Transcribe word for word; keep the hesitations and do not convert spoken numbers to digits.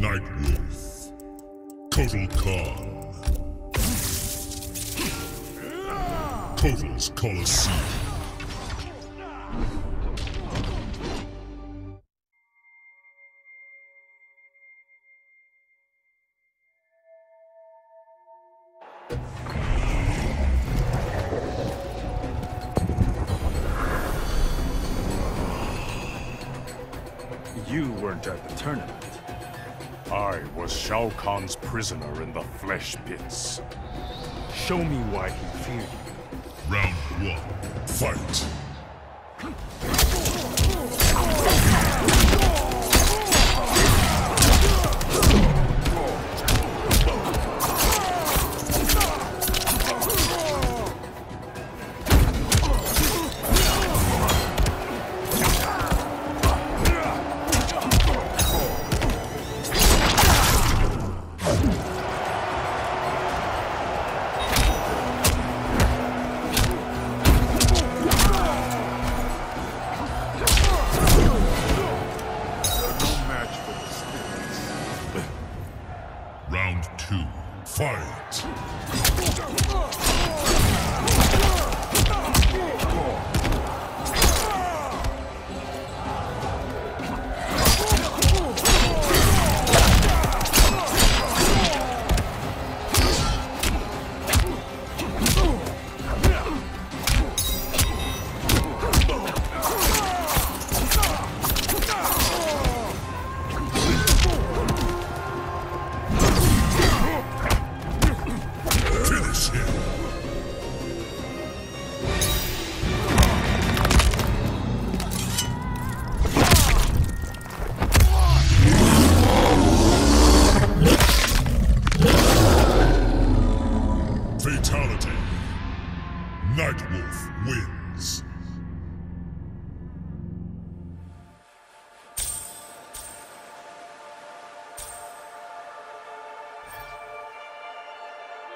Nightwolf. Kotal Khan. Kotal's Colosseum. You weren't at the tournament. I was Shao Kahn's prisoner in the flesh pits. Show me why he feared you. Round one. Fight. Round two. Fight! Fatality. Nightwolf wins.